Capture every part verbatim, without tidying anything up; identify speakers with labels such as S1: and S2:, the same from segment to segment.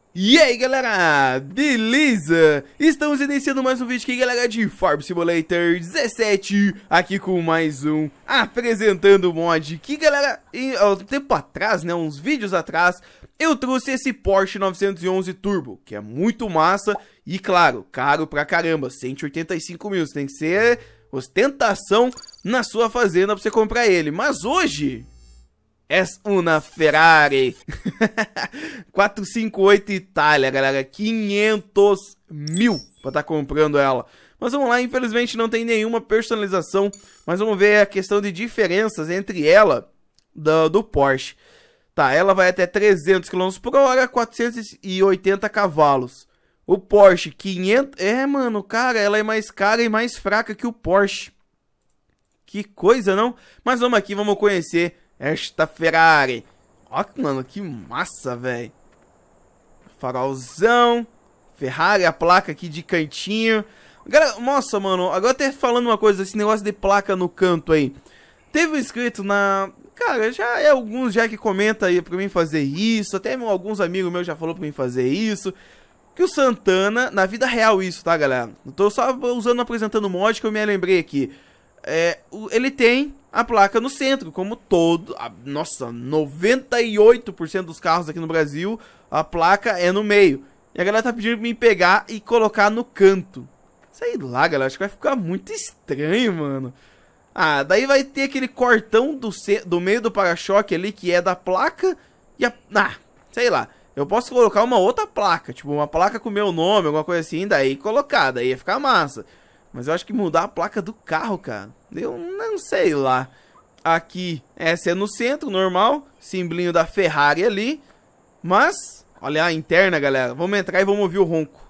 S1: E aí galera, beleza? Estamos iniciando mais um vídeo aqui galera de Farm Simulator dezessete, aqui com mais um apresentando o mod que galera, há um tempo atrás, né, uns vídeos atrás, eu trouxe esse Porsche novecentos e onze Turbo, que é muito massa e claro, caro pra caramba, cento e oitenta e cinco mil, você tem que ser ostentação na sua fazenda pra você comprar ele, mas hoje... é uma Ferrari quatrocentos e cinquenta e oito Itália, galera, quinhentos mil pra estar tá comprando ela. Mas vamos lá, infelizmente não tem nenhuma personalização, mas vamos ver a questão de diferenças entre ela do, do Porsche. Tá, ela vai até trezentos quilômetros por hora, quatrocentos e oitenta cavalos. O Porsche quinhentos... É, mano, cara, ela é mais cara e mais fraca que o Porsche. Que coisa, não? Mas vamos aqui, vamos conhecer esta Ferrari. Ó, mano, que massa, velho. Farolzão. Ferrari, a placa aqui de cantinho. Galera, nossa, mano, agora até falando uma coisa, esse negócio de placa no canto aí. Teve um inscrito na... Cara, já é alguns já que comenta aí pra mim fazer isso. Até alguns amigos meus já falou pra mim fazer isso. Que o Santana, na vida real isso, tá, galera? Não tô só usando, apresentando mod que eu me lembrei aqui. É, ele tem a placa no centro, como todo, a, nossa, noventa e oito por cento dos carros aqui no Brasil, a placa é no meio. E a galera tá pedindo pra mim pegar e colocar no canto. Sei lá, galera, acho que vai ficar muito estranho, mano. Ah, daí vai ter aquele cortão do, do meio do para-choque ali, que é da placa, e a... Ah, sei lá. Eu posso colocar uma outra placa, tipo uma placa com meu nome, alguma coisa assim, daí colocar, daí ia ficar massa. Mas eu acho que mudar a placa do carro, cara, eu não sei lá. Aqui, essa é no centro, normal, simbolinho da Ferrari ali. Mas, olha a interna, galera. Vamos entrar e vamos ouvir o ronco.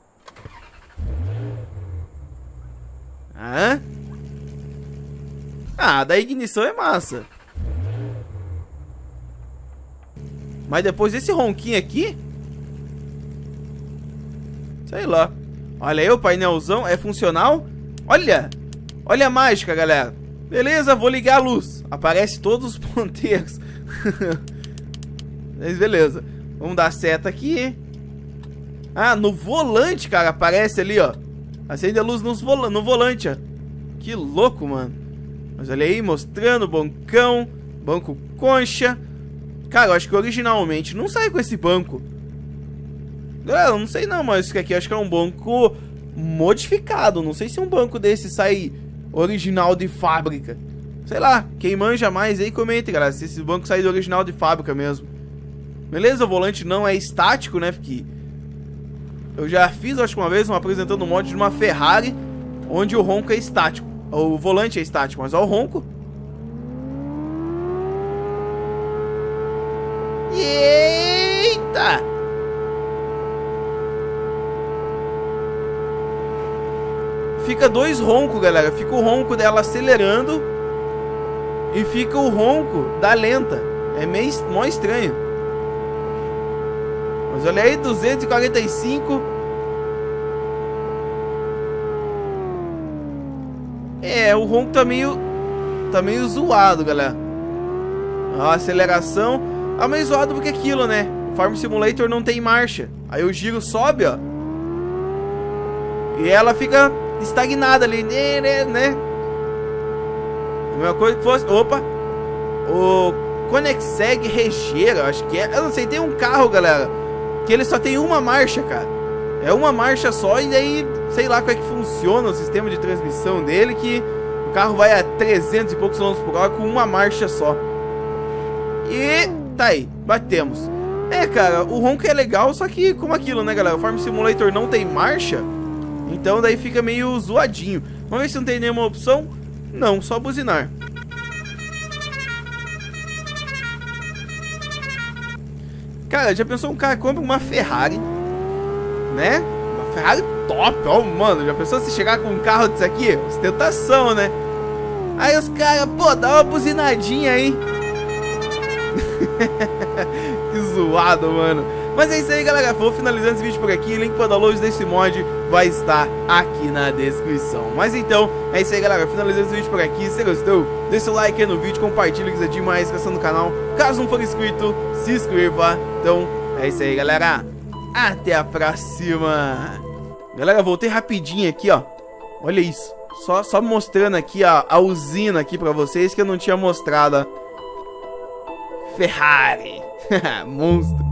S1: Ah, ah, da ignição é massa. Mas depois desse ronquinho aqui, sei lá. Olha aí o painelzão, é funcional. Olha, olha a mágica, galera. Beleza, vou ligar a luz. Aparece todos os ponteiros. Mas beleza, vamos dar seta aqui. Ah, no volante, cara, aparece ali, ó. Acende a luz nos vola no volante, ó. Que louco, mano. Mas olha aí, mostrando o bancão. Banco concha. Cara, eu acho que originalmente não sai com esse banco. Galera, eu não sei não, mas isso aqui eu acho que é um banco modificado. Não sei se um banco desse sai original de fábrica. Sei lá, quem manja mais aí comente, galera, se esse banco sai do original de fábrica mesmo. Beleza, o volante não é estático, né? Porque eu já fiz, acho que uma vez, um apresentando um mod de uma Ferrari onde o ronco é estático. O volante é estático, mas olha o ronco. Eita! Fica dois roncos, galera. Fica o ronco dela acelerando e fica o ronco da lenta. É meio mó estranho. Mas olha aí, duzentos e quarenta e cinco. É, o ronco tá meio Tá meio zoado, galera. A aceleração tá meio zoado porque aquilo, né? Farm Simulator não tem marcha. Aí o giro sobe, ó. E ela fica estagnada ali, né? A mesma coisa que fosse... Opa! O Koenigsegg Regera, acho que é... Eu não sei, tem um carro, galera, que ele só tem uma marcha, cara. É uma marcha só e daí... Sei lá como é que funciona o sistema de transmissão dele, que o carro vai a trezentos e poucos quilômetros por hora com uma marcha só. E... tá aí, batemos. É, cara, o ronco é legal, só que como aquilo, né, galera? O Farm Simulator não tem marcha, então daí fica meio zoadinho. Vamos ver se não tem nenhuma opção. Não, só buzinar. Cara, já pensou um cara compra uma Ferrari, né? Uma Ferrari top, ó, mano. Já pensou se chegar com um carro desse aqui? Ostentação, né? Aí os caras, pô, dá uma buzinadinha aí. Que zoado, mano. Mas é isso aí, galera. Vou finalizando esse vídeo por aqui. Link para download desse mod vai estar aqui na descrição. Mas então, é isso aí, galera. Finalizando esse vídeo por aqui. Se você gostou, deixa o like aí no vídeo, compartilha, que é demais, inscrição no canal. Caso não for inscrito, se inscreva. Então, é isso aí, galera. até a próxima. Galera, voltei rapidinho aqui, ó. Olha isso. Só, só mostrando aqui a, a usina aqui pra vocês que eu não tinha mostrado. Ferrari. Monstro.